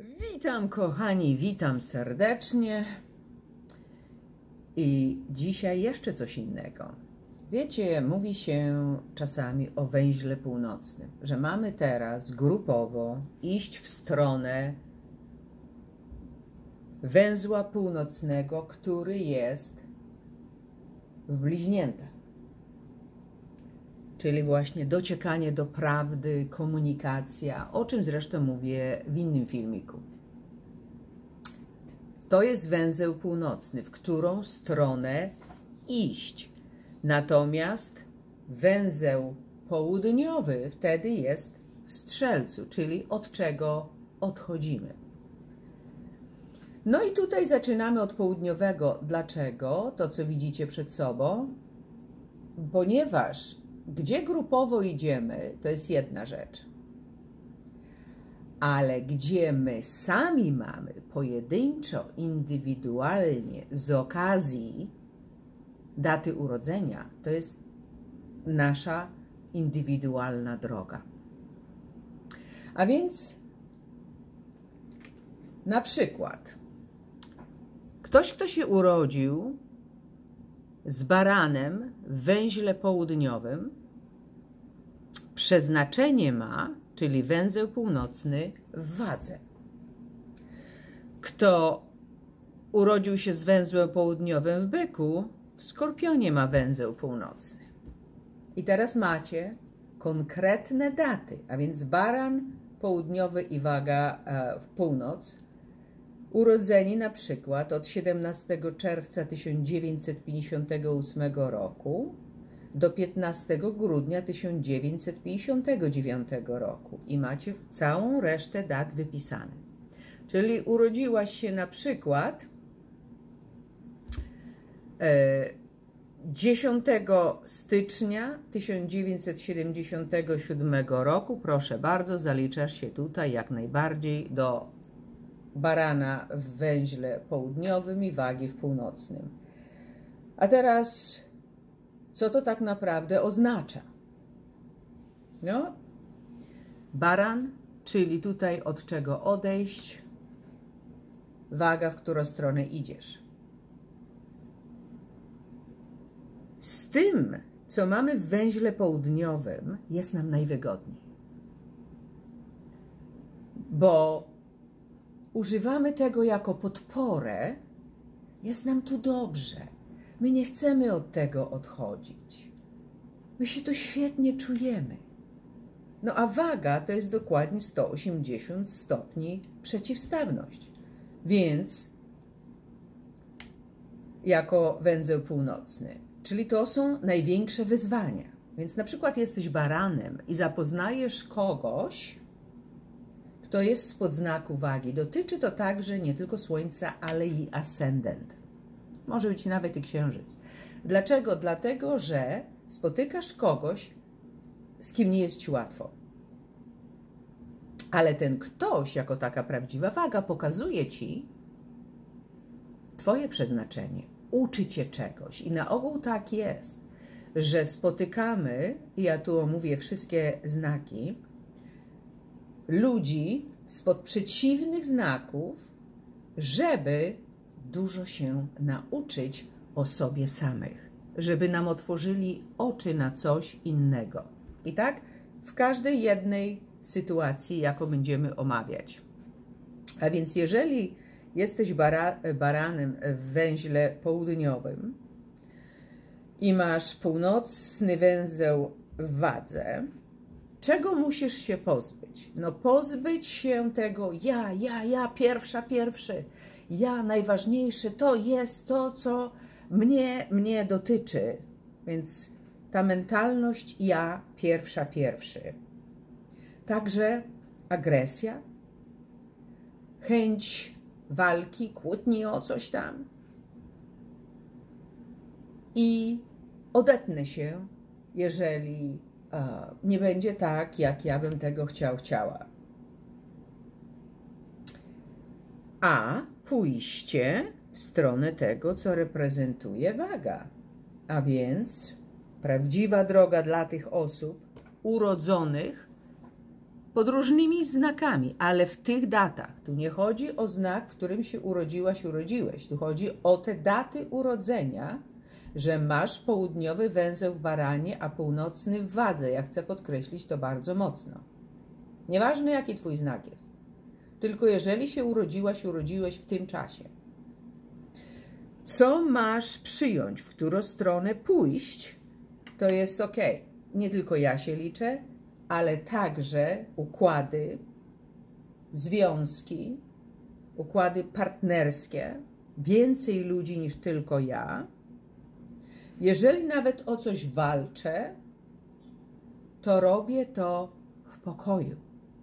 Witam kochani, witam serdecznie i dzisiaj jeszcze coś innego. Wiecie, mówi się czasami o węźle północnym, że mamy teraz grupowo iść w stronę węzła północnego, który jest w bliźniętach. Czyli właśnie dociekanie do prawdy, komunikacja, o czym zresztą mówię w innym filmiku. To jest węzeł północny, w którą stronę iść. Natomiast węzeł południowy wtedy jest w Strzelcu, czyli od czego odchodzimy. No i tutaj zaczynamy od południowego. Dlaczego? To, co widzicie przed sobą. Ponieważ gdzie grupowo idziemy, to jest jedna rzecz. Ale gdzie my sami mamy pojedynczo, indywidualnie, z okazji daty urodzenia, to jest nasza indywidualna droga. A więc na przykład ktoś, kto się urodził z baranem w węźle południowym, przeznaczenie ma, czyli węzeł północny, w wadze. Kto urodził się z węzłem południowym w byku, w skorpionie ma węzeł północny. I teraz macie konkretne daty, a więc baran południowy i waga w północ, urodzeni na przykład od 17 czerwca 1958 roku do 15 grudnia 1959 roku i macie całą resztę dat wypisane. Czyli urodziłaś się na przykład 10 stycznia 1977 roku, proszę bardzo, zaliczasz się tutaj jak najbardziej do barana w węźle południowym i wagi w północnym. A teraz, co to tak naprawdę oznacza? No, baran, czyli tutaj od czego odejść, waga, w którą stronę idziesz. Z tym, co mamy w węźle południowym, jest nam najwygodniej. Bo używamy tego jako podporę, jest nam tu dobrze. My nie chcemy od tego odchodzić. My się tu świetnie czujemy. No a waga to jest dokładnie 180 stopni przeciwstawność. Więc jako węzeł północny, czyli to są największe wyzwania. Więc na przykład jesteś baranem i zapoznajesz kogoś, kto jest spod znaku wagi. Dotyczy to także nie tylko Słońca, ale i ascendent. Może być nawet i księżyc. Dlaczego? Dlatego, że spotykasz kogoś, z kim nie jest ci łatwo. Ale ten ktoś, jako taka prawdziwa waga, pokazuje ci twoje przeznaczenie, uczy cię czegoś. I na ogół tak jest, że spotykamy, i ja tu omówię wszystkie znaki, ludzi spod przeciwnych znaków, żeby dużo się nauczyć o sobie samych, żeby nam otworzyli oczy na coś innego. I tak w każdej jednej sytuacji, jaką będziemy omawiać. A więc jeżeli jesteś baranem w węźle południowym i masz północny węzeł w wadze, czego musisz się pozbyć? No pozbyć się tego ja, pierwszy. Ja, najważniejsze, to jest to, co mnie dotyczy. Więc ta mentalność ja, pierwszy. Także agresja, chęć walki, kłótni o coś tam. I odetnę się, jeżeli nie będzie tak, jak ja bym tego chciała. A pójście w stronę tego, co reprezentuje waga. A więc prawdziwa droga dla tych osób urodzonych pod różnymi znakami, ale w tych datach. Tu nie chodzi o znak, w którym się urodziłaś, urodziłeś. Tu chodzi o te daty urodzenia, że masz południowy węzeł w baranie, a północny w wadze. Ja chcę podkreślić to bardzo mocno. Nieważne, jaki twój znak jest. Tylko jeżeli się urodziłaś, urodziłeś w tym czasie. Co masz przyjąć, w którą stronę pójść, to jest ok. Nie tylko ja się liczę, ale także układy, związki, układy partnerskie, więcej ludzi niż tylko ja. Jeżeli nawet o coś walczę, to robię to w pokoju.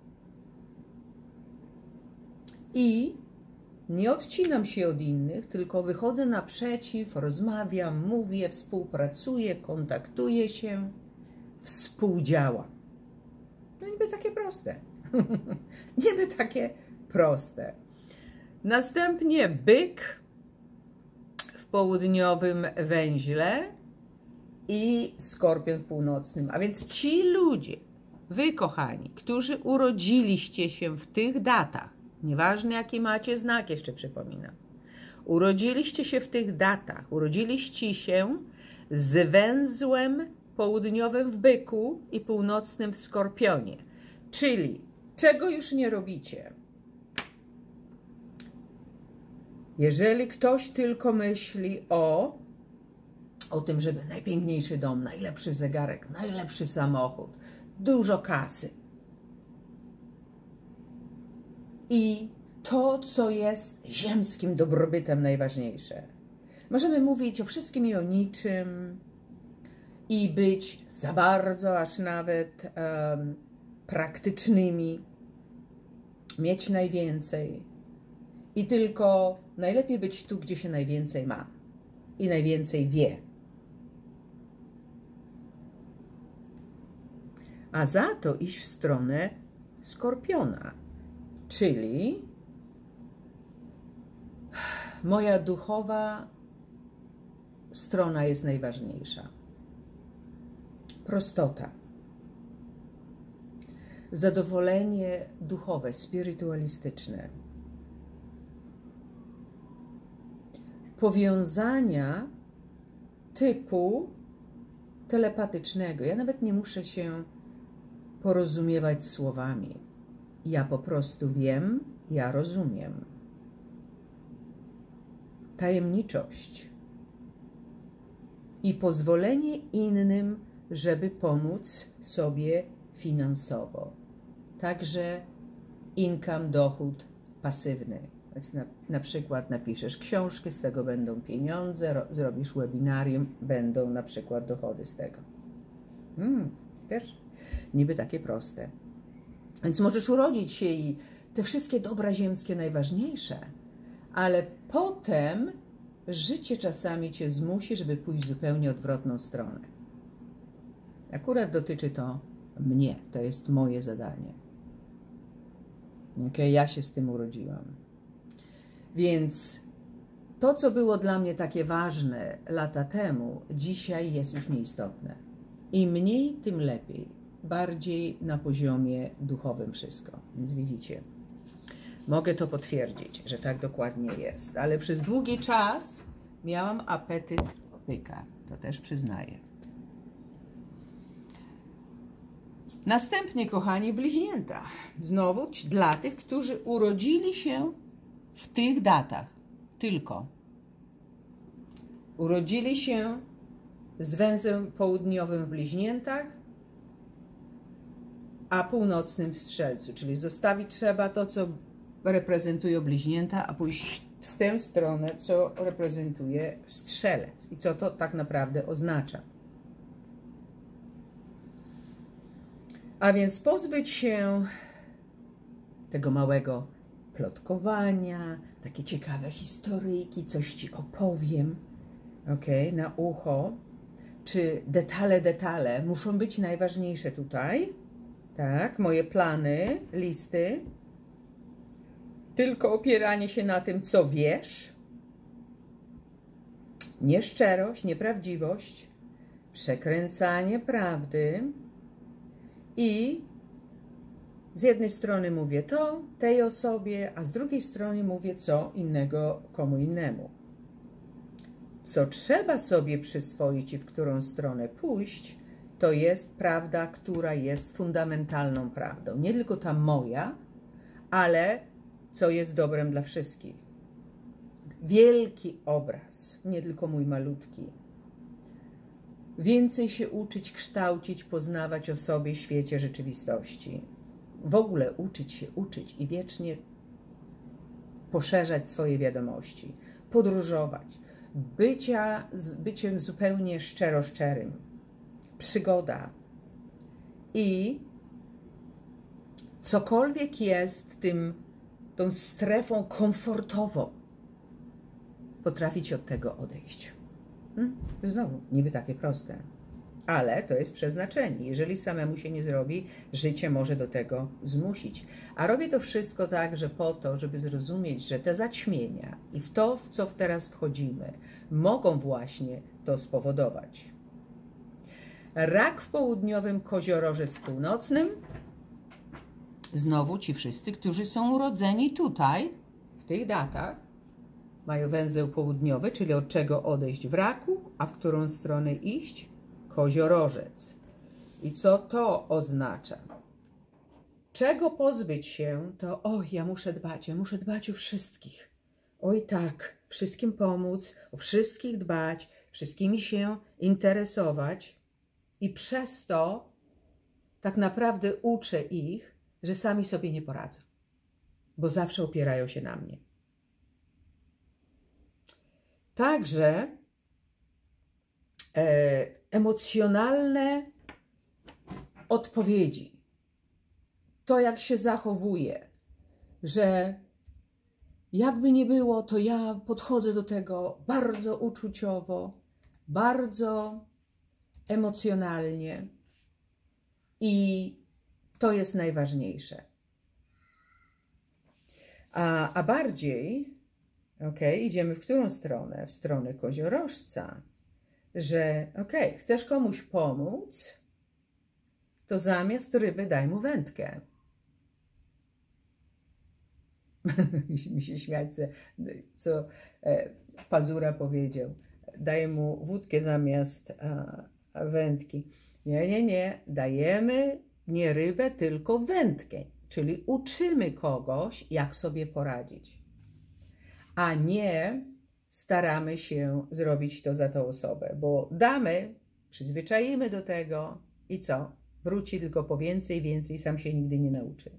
I nie odcinam się od innych, tylko wychodzę naprzeciw, rozmawiam, mówię, współpracuję, kontaktuję się, współdziałam. No niby takie proste. Niby takie proste. Następnie byk w południowym węźle i skorpion w północnym. A więc ci ludzie, wy kochani, którzy urodziliście się w tych datach, nieważne jaki macie znak, jeszcze przypominam, urodziliście się w tych datach, urodziliście się z węzłem południowym w byku i północnym w skorpionie. Czyli czego już nie robicie? Jeżeli ktoś tylko myśli o tym, żeby najpiękniejszy dom, najlepszy zegarek, najlepszy samochód, dużo kasy i to, co jest ziemskim dobrobytem najważniejsze. Możemy mówić o wszystkim i o niczym i być za bardzo, aż nawet praktycznymi, mieć najwięcej i tylko najlepiej być tu, gdzie się najwięcej ma i najwięcej wie. A za to iść w stronę skorpiona, czyli moja duchowa strona jest najważniejsza. Prostota. Zadowolenie duchowe, spirytualistyczne. Powiązania typu telepatycznego. Ja nawet nie muszę się porozumiewać słowami. Ja po prostu wiem, ja rozumiem. Tajemniczość. I pozwolenie innym, żeby pomóc sobie finansowo. Także income, dochód pasywny. Więc na przykład napiszesz książkę, z tego będą pieniądze, zrobisz webinarium, będą na przykład dochody z tego. Też niby takie proste. Więc możesz urodzić się i te wszystkie dobra ziemskie najważniejsze, ale potem życie czasami cię zmusi, żeby pójść w zupełnie odwrotną stronę. Akurat dotyczy to mnie, to jest moje zadanie. Okay? Ja się z tym urodziłam. Więc to, co było dla mnie takie ważne lata temu, dzisiaj jest już nieistotne. Im mniej, tym lepiej. Bardziej na poziomie duchowym wszystko. Więc widzicie, mogę to potwierdzić, że tak dokładnie jest. Ale przez długi czas miałam apetyt byka. To też przyznaję. Następnie, kochani, bliźnięta. Znowu dla tych, którzy urodzili się w tych datach. Tylko. Urodzili się z węzłem południowym w bliźniętach, a północnym w strzelcu. Czyli zostawić trzeba to, co reprezentują bliźnięta, a pójść w tę stronę, co reprezentuje strzelec. I co to tak naprawdę oznacza. A więc pozbyć się tego małego plotkowania, takie ciekawe historyjki, coś ci opowiem, okay, na ucho, czy detale muszą być najważniejsze tutaj, tak, moje plany, listy, tylko opieranie się na tym, co wiesz, nieszczerość, nieprawdziwość, przekręcanie prawdy i z jednej strony mówię to tej osobie, a z drugiej strony mówię co innego komu innemu. Co trzeba sobie przyswoić i w którą stronę pójść, to jest prawda, która jest fundamentalną prawdą. Nie tylko ta moja, ale co jest dobrem dla wszystkich. Wielki obraz, nie tylko mój malutki. Więcej się uczyć, kształcić, poznawać o sobie, świecie, rzeczywistości. W ogóle uczyć i wiecznie poszerzać swoje wiadomości, podróżować, byciem zupełnie szczerym, przygoda i cokolwiek jest tą strefą komfortową, potrafić od tego odejść. Znowu, niby takie proste, ale to jest przeznaczenie. Jeżeli samemu się nie zrobi, życie może do tego zmusić. A robię to wszystko także po to, żeby zrozumieć, że te zaćmienia i w to, w co teraz wchodzimy, mogą właśnie to spowodować. Rak w południowym, koziorożec w północnym. Znowu ci wszyscy, którzy są urodzeni tutaj, w tych datach, mają węzeł południowy, czyli od czego odejść w raku, a w którą stronę iść? Koziorożec. I co to oznacza? Czego pozbyć się, to ja muszę dbać o wszystkich. Oj tak, wszystkim pomóc, o wszystkich dbać, wszystkimi się interesować i przez to tak naprawdę uczę ich, że sami sobie nie poradzą, bo zawsze opierają się na mnie. Także emocjonalne odpowiedzi, to jak się zachowuje, że jakby nie było, to ja podchodzę do tego bardzo uczuciowo, bardzo emocjonalnie i to jest najważniejsze. A bardziej, idziemy w którą stronę? W stronę koziorożca, że chcesz komuś pomóc, to zamiast ryby daj mu wędkę. Mi się śmiać, co Pazura powiedział. Daję mu wódkę zamiast wędki. Nie. Dajemy nie rybę, tylko wędkę. Czyli uczymy kogoś, jak sobie poradzić. A nie staramy się zrobić to za tą osobę. Bo damy, przyzwyczaimy do tego i co? Wróci tylko po więcej, sam się nigdy nie nauczy.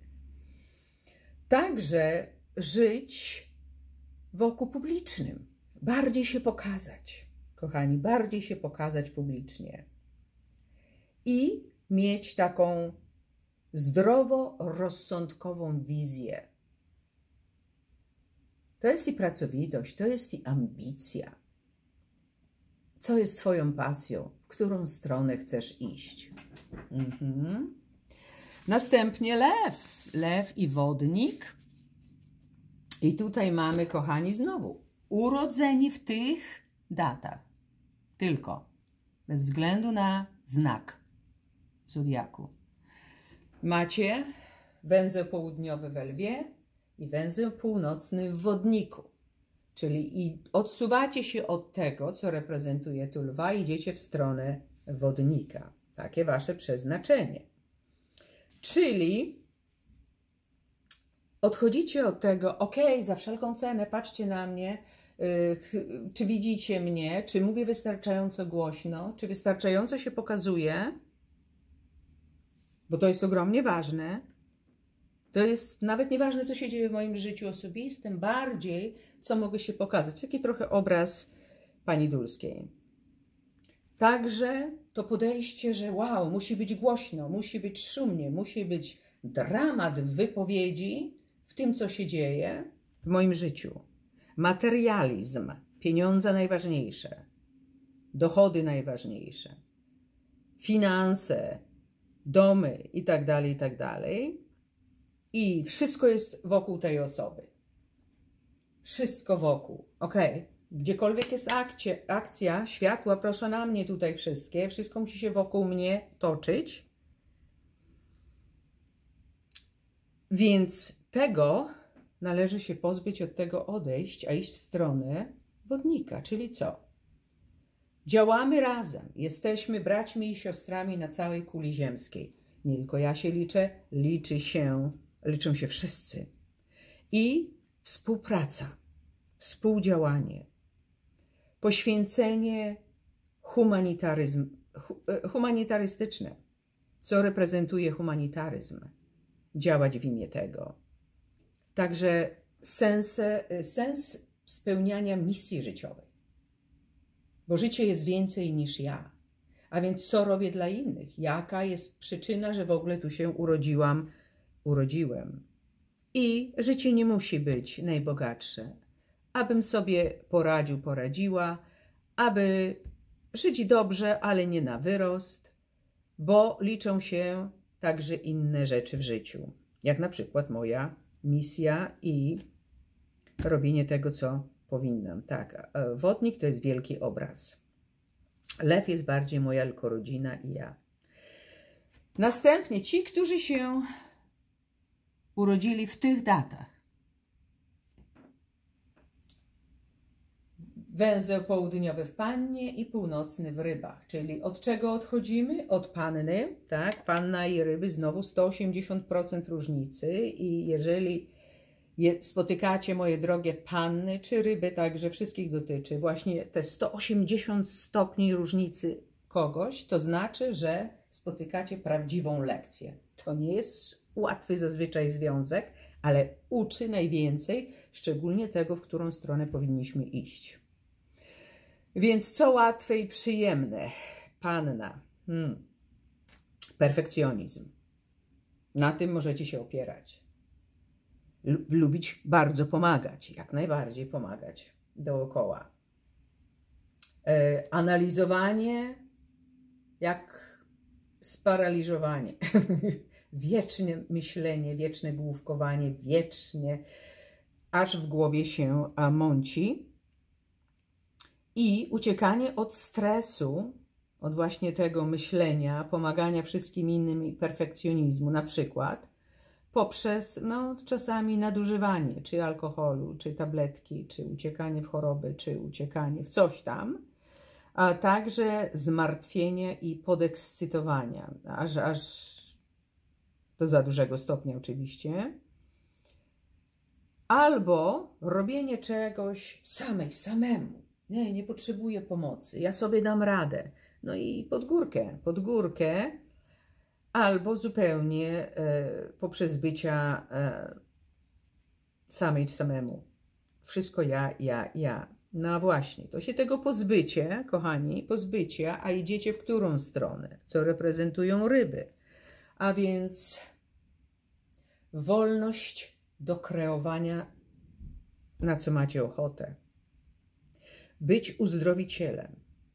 Także żyć wokół publicznym. Bardziej się pokazać, kochani, bardziej się pokazać publicznie. I mieć taką zdroworozsądkową wizję. To jest i pracowitość, to jest i ambicja. Co jest twoją pasją? W którą stronę chcesz iść? Następnie lew. Lew i wodnik. I tutaj mamy, kochani, znowu urodzeni w tych datach. Tylko. Bez względu na znak zodiaku. Macie węzeł południowy we lwie i węzeł północny w wodniku. Czyli i odsuwacie się od tego, co reprezentuje tu lwa, idziecie w stronę wodnika. Takie wasze przeznaczenie. Czyli odchodzicie od tego, za wszelką cenę, patrzcie na mnie, czy widzicie mnie, czy mówię wystarczająco głośno, czy wystarczająco się pokazuje, bo to jest ogromnie ważne. To jest nawet nieważne, co się dzieje w moim życiu osobistym, bardziej, co mogę się pokazać. Taki trochę obraz pani Dulskiej. Także to podejście, że wow, musi być głośno, musi być szumnie, musi być dramat w wypowiedzi, w tym, co się dzieje w moim życiu. Materializm, pieniądze najważniejsze, dochody najważniejsze, finanse, domy i tak dalej. I wszystko jest wokół tej osoby. Wszystko wokół. Gdziekolwiek jest akcja, światła, proszę na mnie tutaj wszystkie. Wszystko musi się wokół mnie toczyć. Więc tego należy się pozbyć, od tego odejść, a iść w stronę wodnika. Czyli co? Działamy razem. Jesteśmy braćmi i siostrami na całej kuli ziemskiej. Nie tylko ja się liczę, liczą się wszyscy. I współpraca, współdziałanie, poświęcenie humanitarystyczne. Co reprezentuje humanitaryzm? Działać w imię tego. Także sens spełniania misji życiowej. Bo życie jest więcej niż ja. A więc co robię dla innych? Jaka jest przyczyna, że w ogóle tu się urodziłem? I życie nie musi być najbogatsze. Abym sobie poradziła, aby żyć dobrze, ale nie na wyrost, bo liczą się także inne rzeczy w życiu. Jak na przykład moja misja i robienie tego, co powinnam. Tak, wodnik to jest wielki obraz. Lew jest bardziej moja tylko rodzina i ja. Następnie ci, którzy się urodzili w tych datach. Węzeł południowy w Pannie i północny w Rybach. Czyli od czego odchodzimy? Od Panny. Tak, Panna i Ryby, znowu 180% różnicy. I jeżeli spotykacie, moje drogie Panny czy Ryby, także wszystkich dotyczy właśnie te 180 stopni różnicy kogoś, to znaczy, że spotykacie prawdziwą lekcję. To nie jest łatwy zazwyczaj związek, ale uczy najwięcej, szczególnie tego, w którą stronę powinniśmy iść. Więc co łatwe i przyjemne? Panna. Perfekcjonizm. Na tym możecie się opierać. Lubić bardzo pomagać, jak najbardziej pomagać dookoła. Analizowanie jak sparaliżowanie. Wieczne myślenie, wieczne główkowanie, wiecznie, aż w głowie się mąci. I uciekanie od stresu, od właśnie tego myślenia, pomagania wszystkim innym i perfekcjonizmu, na przykład poprzez czasami nadużywanie, czy alkoholu, czy tabletki, czy uciekanie w choroby, czy uciekanie w coś tam, a także zmartwienia i podekscytowania, aż do za dużego stopnia oczywiście, albo robienie czegoś samemu. Nie potrzebuję pomocy, ja sobie dam radę. No i pod górkę, albo zupełnie poprzez bycia samemu. Wszystko ja. No właśnie, to się tego pozbycie, kochani, a idziecie w którą stronę? Co reprezentują Ryby? A więc wolność do kreowania, na co macie ochotę. Być uzdrowicielem.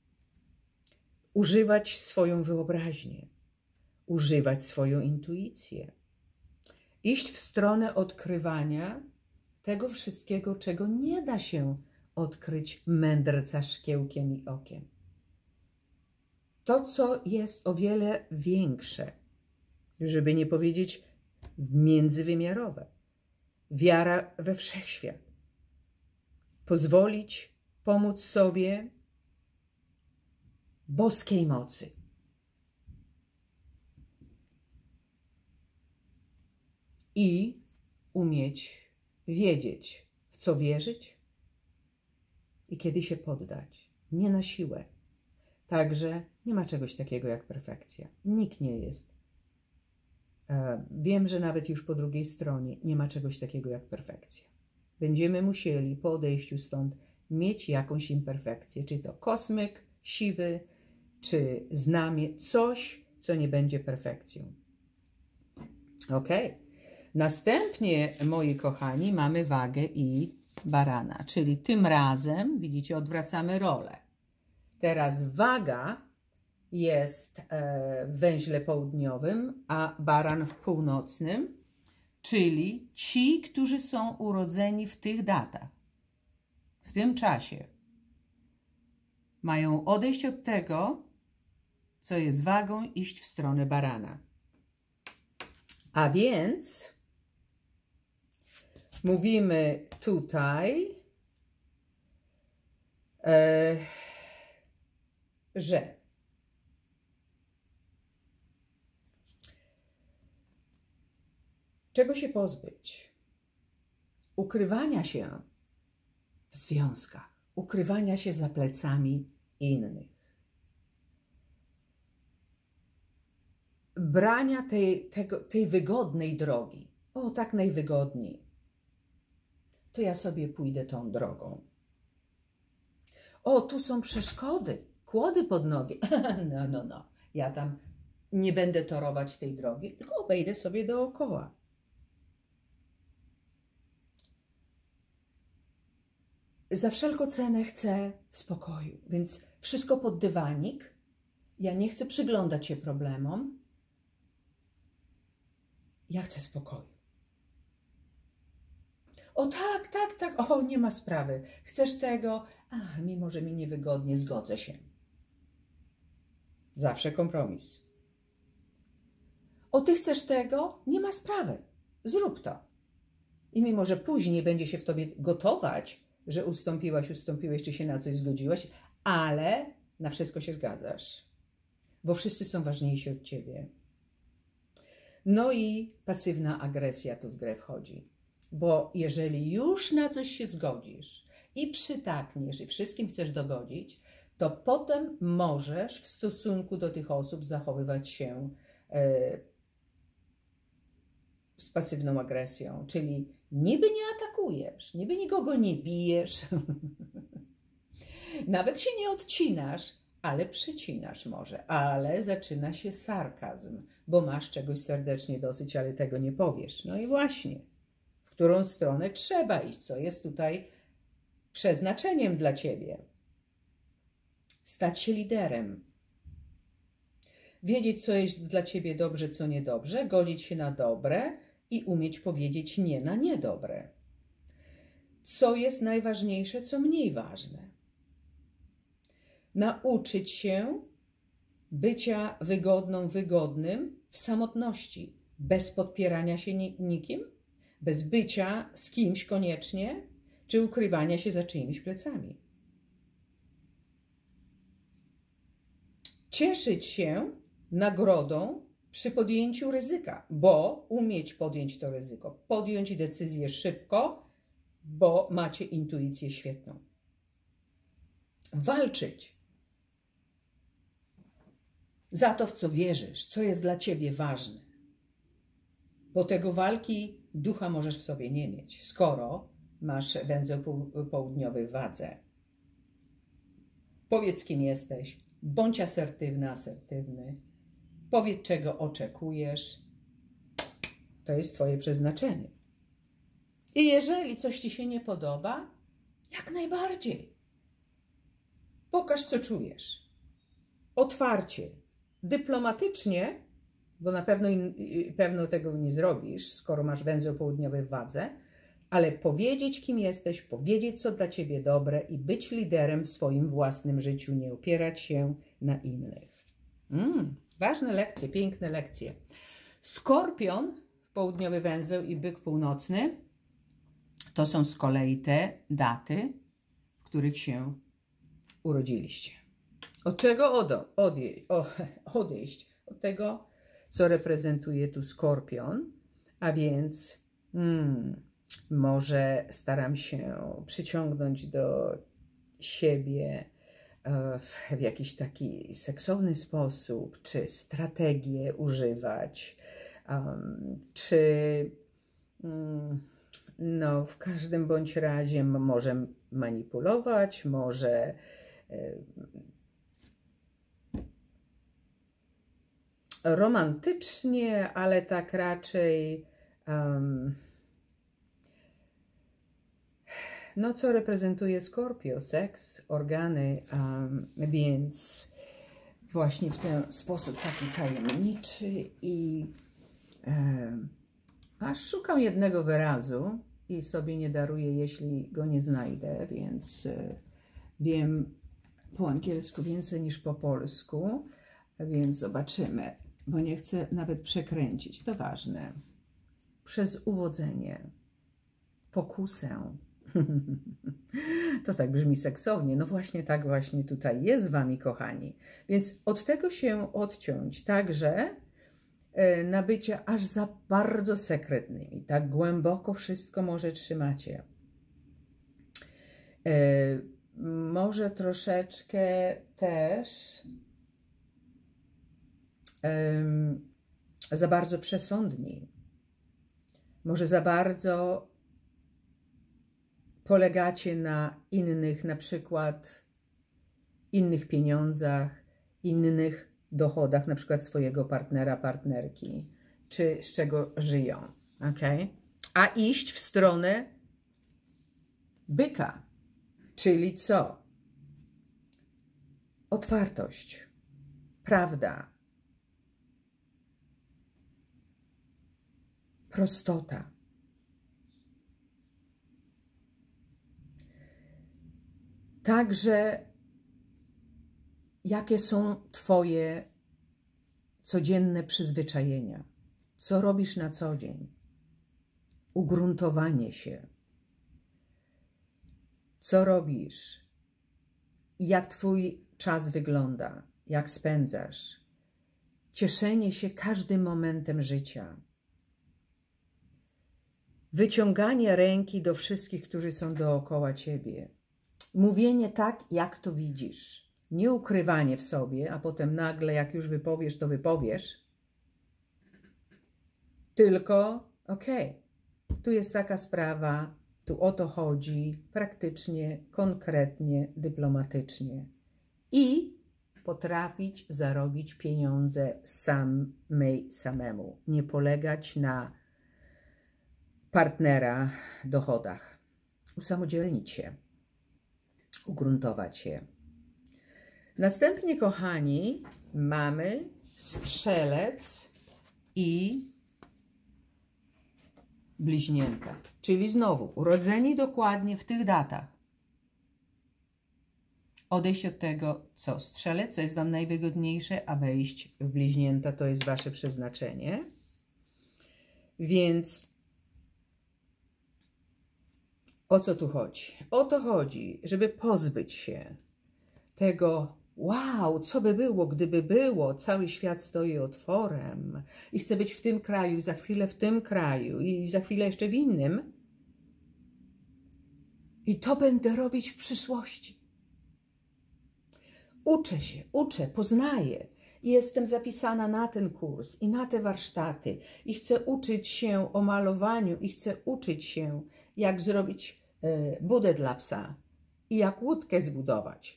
Używać swoją wyobraźnię. Używać swoją intuicję. Iść w stronę odkrywania tego wszystkiego, czego nie da się odkryć mędrca szkiełkiem i okiem. To, co jest o wiele większe, żeby nie powiedzieć międzywymiarowe. Wiara we wszechświat. Pozwolić pomóc sobie boskiej mocy. I umieć wiedzieć, w co wierzyć i kiedy się poddać. Nie na siłę. Także nie ma czegoś takiego jak perfekcja. Nikt nie jest. Wiem, że nawet już po drugiej stronie nie ma czegoś takiego jak perfekcja. Będziemy musieli po odejściu stąd mieć jakąś imperfekcję. Czy to kosmyk, siwy, czy znamie. Coś, co nie będzie perfekcją. Ok. Następnie, moi kochani, mamy wagę i barana. Czyli tym razem, widzicie, odwracamy rolę. Teraz waga jest w węźle południowym, a baran w północnym, czyli ci, którzy są urodzeni w tych datach, w tym czasie, mają odejść od tego, co jest wagą, iść w stronę barana. A więc Mówimy tutaj, że czego się pozbyć? Ukrywania się w związkach, ukrywania się za plecami innych. Brania tej wygodnej drogi. O, tak najwygodniej. To ja sobie pójdę tą drogą. O, tu są przeszkody, kłody pod nogi. No. Ja tam nie będę torować tej drogi, tylko obejdę sobie dookoła. Za wszelką cenę chcę spokoju, więc wszystko pod dywanik. Ja nie chcę przyglądać się problemom. Ja chcę spokoju. O tak, o nie ma sprawy. Chcesz tego? A, mimo że mi niewygodnie, zgodzę się. Zawsze kompromis. O, ty chcesz tego? Nie ma sprawy. Zrób to. I mimo że później będzie się w tobie gotować, że ustąpiłeś, czy się na coś zgodziłaś, ale na wszystko się zgadzasz. Bo wszyscy są ważniejsi od ciebie. No i pasywna agresja tu w grę wchodzi. Bo jeżeli już na coś się zgodzisz i przytakniesz i wszystkim chcesz dogodzić, to potem możesz w stosunku do tych osób zachowywać się z pasywną agresją. Czyli niby nie atakujesz, niby nikogo nie bijesz, nawet się nie odcinasz, ale przycinasz może, ale zaczyna się sarkazm, bo masz czegoś serdecznie dosyć, ale tego nie powiesz. No i właśnie, w którą stronę trzeba iść, co jest tutaj przeznaczeniem dla ciebie. Stać się liderem. Wiedzieć, co jest dla ciebie dobrze, co niedobrze, godzić się na dobre i umieć powiedzieć nie na niedobre. Co jest najważniejsze, co mniej ważne. Nauczyć się bycia wygodnym w samotności, bez podpierania się nikim, bez bycia z kimś koniecznie, czy ukrywania się za czyimiś plecami. Cieszyć się nagrodą przy podjęciu ryzyka, bo umieć podjąć to ryzyko, podjąć decyzję szybko, bo macie intuicję świetną. Walczyć za to, w co wierzysz, co jest dla ciebie ważne. Bo tego walki ducha możesz w sobie nie mieć, skoro masz węzeł południowy w wadze. Powiedz, kim jesteś, bądź asertywny. Powiedz, czego oczekujesz. To jest twoje przeznaczenie. I jeżeli coś ci się nie podoba, jak najbardziej. Pokaż, co czujesz. Otwarcie, dyplomatycznie, bo na pewno tego nie zrobisz, skoro masz węzeł południowy w wadze, ale powiedzieć, kim jesteś, powiedzieć, co dla ciebie dobre i być liderem w swoim własnym życiu, nie opierać się na innych. Ważne lekcje, piękne lekcje. Skorpion, południowy węzeł i byk północny, to są z kolei te daty, w których się urodziliście. Od czego odejść? Od tego, co reprezentuje tu skorpion, a więc może staram się przyciągnąć do siebie w jakiś taki seksowny sposób, czy strategię używać, czy no w każdym bądź razie może manipulować, może romantycznie, ale tak raczej no co reprezentuje Skorpio? Seks, organy, więc właśnie w ten sposób taki tajemniczy i aż szukam jednego wyrazu i sobie nie daruję, jeśli go nie znajdę, więc wiem po angielsku więcej niż po polsku, więc zobaczymy, bo nie chcę nawet przekręcić, to ważne. Przez uwodzenie. pokusę. To tak brzmi seksownie. No właśnie tak właśnie tutaj jest z wami, kochani. Więc od tego się odciąć, także na bycie aż za bardzo sekretnymi. Tak głęboko wszystko może trzymacie. Może troszeczkę też za bardzo przesądni. Może za bardzo polegacie na innych, na przykład innych pieniądzach, innych dochodach, na przykład swojego partnera, partnerki, czy z czego żyją, ok? A iść w stronę byka, czyli co? Otwartość, prawda, prostota. Także jakie są twoje codzienne przyzwyczajenia? Co robisz na co dzień? Ugruntowanie się. Co robisz? Jak twój czas wygląda? Jak spędzasz? Cieszenie się każdym momentem życia. Wyciąganie ręki do wszystkich, którzy są dookoła ciebie. Mówienie tak, jak to widzisz. Nie ukrywanie w sobie, a potem nagle, jak już wypowiesz, to wypowiesz. Tylko, okej, tu jest taka sprawa, tu o to chodzi, praktycznie, konkretnie, dyplomatycznie. I potrafić zarobić pieniądze samemu. Nie polegać na partnera, dochodach. Usamodzielnić się. Ugruntować się. Następnie, kochani, mamy Strzelec i Bliźnięta. Czyli znowu urodzeni dokładnie w tych datach. Odejść od tego, co Strzelec, co jest wam najwygodniejsze, a wejść w Bliźnięta, to jest wasze przeznaczenie. Więc o co tu chodzi? O to chodzi, żeby pozbyć się tego, wow, co by było, gdyby było, cały świat stoi otworem i chcę być w tym kraju, za chwilę w tym kraju i za chwilę jeszcze w innym. I to będę robić w przyszłości. Uczę się, poznaję. Jestem zapisana na ten kurs i na te warsztaty i chcę uczyć się o malowaniu i chcę uczyć się, jak zrobić budę dla psa i jak łódkę zbudować.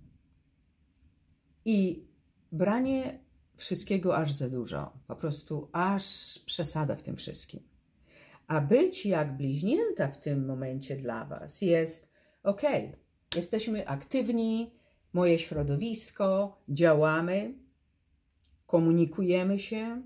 I branie wszystkiego aż za dużo, po prostu aż przesada w tym wszystkim. A być jak Bliźnięta w tym momencie dla was jest ok, jesteśmy aktywni, moje środowisko, działamy, komunikujemy się.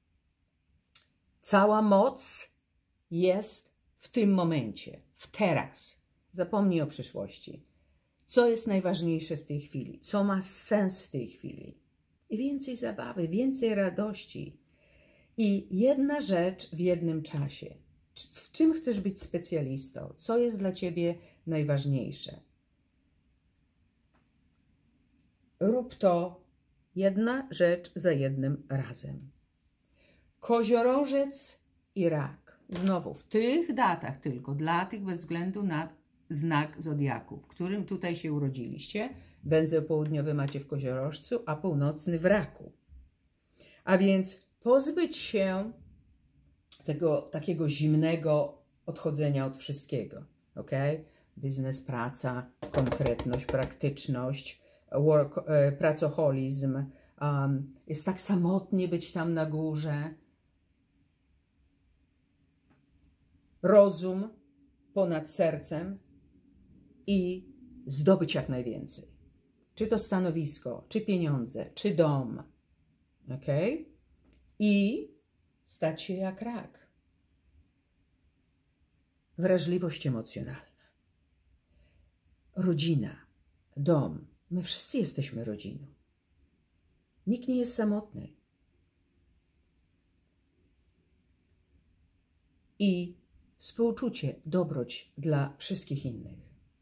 Cała moc jest w tym momencie, w teraz. Zapomnij o przyszłości. Co jest najważniejsze w tej chwili? Co ma sens w tej chwili? I więcej zabawy, więcej radości. I jedna rzecz w jednym czasie. W czym chcesz być specjalistą? Co jest dla ciebie najważniejsze? Rób to jedna rzecz za jednym razem. Koziorożec i rak. Znowu w tych datach tylko, dla tych bez względu na znak zodiaku, w którym tutaj się urodziliście. Węzeł południowy macie w koziorożcu, a północny w raku. A więc pozbyć się tego takiego zimnego odchodzenia od wszystkiego. Ok? Biznes, praca, konkretność, praktyczność, pracoholizm. Jest tak samotnie być tam na górze. Rozum ponad sercem i zdobyć jak najwięcej. Czy to stanowisko, czy pieniądze, czy dom. Ok? I stać się jak rak. Wrażliwość emocjonalna. Rodzina, dom. My wszyscy jesteśmy rodziną. Nikt nie jest samotny. I współczucie, dobroć dla wszystkich innych.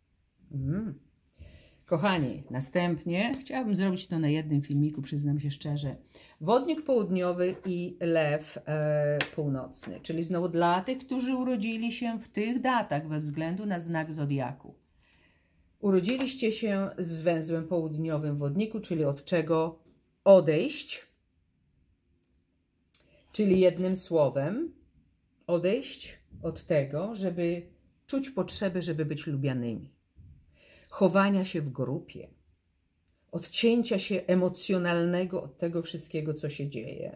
Kochani, następnie chciałabym zrobić to na jednym filmiku, przyznam się szczerze. Wodnik południowy i lew północny, czyli znowu dla tych, którzy urodzili się w tych datach bez względu na znak zodiaku. Urodziliście się z węzłem południowym w wodniku, czyli od czego odejść, czyli jednym słowem odejść od tego, żeby czuć potrzebę, żeby być lubianymi. Chowania się w grupie, odcięcia się emocjonalnego od tego wszystkiego, co się dzieje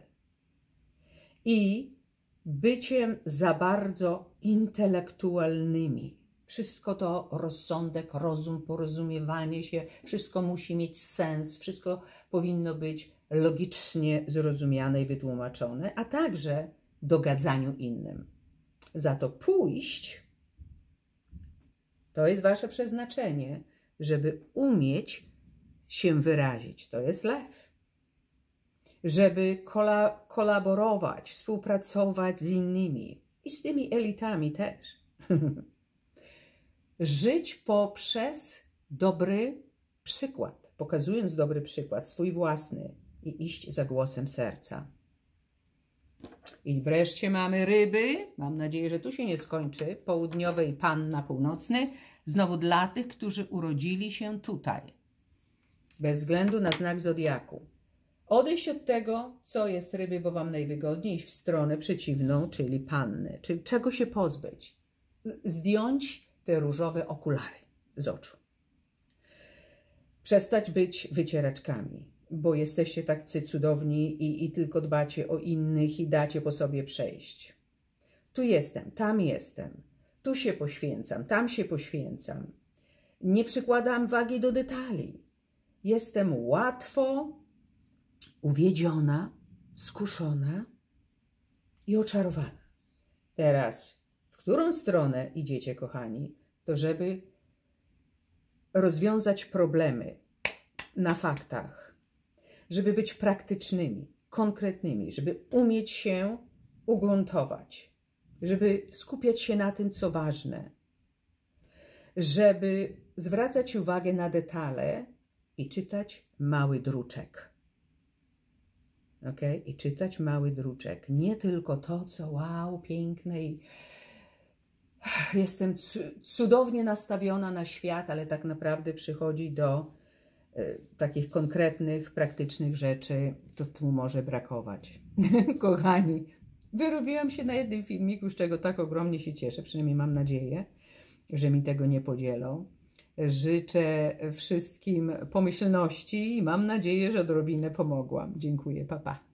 i byciem za bardzo intelektualnymi. Wszystko to rozsądek, rozum, porozumiewanie się, wszystko musi mieć sens, wszystko powinno być logicznie zrozumiane i wytłumaczone, a także dogadzaniu innym. Za to pójść to jest wasze przeznaczenie, żeby umieć się wyrazić. To jest lew. Żeby kolaborować, współpracować z innymi i z tymi elitami też. Żyć poprzez dobry przykład, pokazując dobry przykład, swój własny i iść za głosem serca. I wreszcie mamy ryby. Mam nadzieję, że tu się nie skończy. Południowy i panna północny. Znowu dla tych, którzy urodzili się tutaj. Bez względu na znak zodiaku. Odejść od tego, co jest ryby, bo wam najwygodniej, iść w stronę przeciwną, czyli panny. Czyli czego się pozbyć? Zdjąć te różowe okulary z oczu. Przestać być wycieraczkami, bo jesteście tacy cudowni i tylko dbacie o innych i dacie po sobie przejść. Tu jestem, tam jestem, tu się poświęcam, tam się poświęcam. Nie przykładam wagi do detali. Jestem łatwo uwiedziona, skuszona i oczarowana. Teraz, w którą stronę idziecie, kochani, to żeby rozwiązać problemy na faktach, żeby być praktycznymi, konkretnymi, żeby umieć się ugruntować, żeby skupiać się na tym, co ważne, żeby zwracać uwagę na detale i czytać mały druczek. Okay? I czytać mały druczek. Nie tylko to, co wow, piękne i jestem cudownie nastawiona na świat, ale tak naprawdę przychodzi do takich konkretnych, praktycznych rzeczy, to tu może brakować. Kochani, wyrobiłam się na jednym filmiku, z czego tak ogromnie się cieszę, przynajmniej mam nadzieję, że mi tego nie podzielą. Życzę wszystkim pomyślności i mam nadzieję, że odrobinę pomogłam. Dziękuję, pa, pa.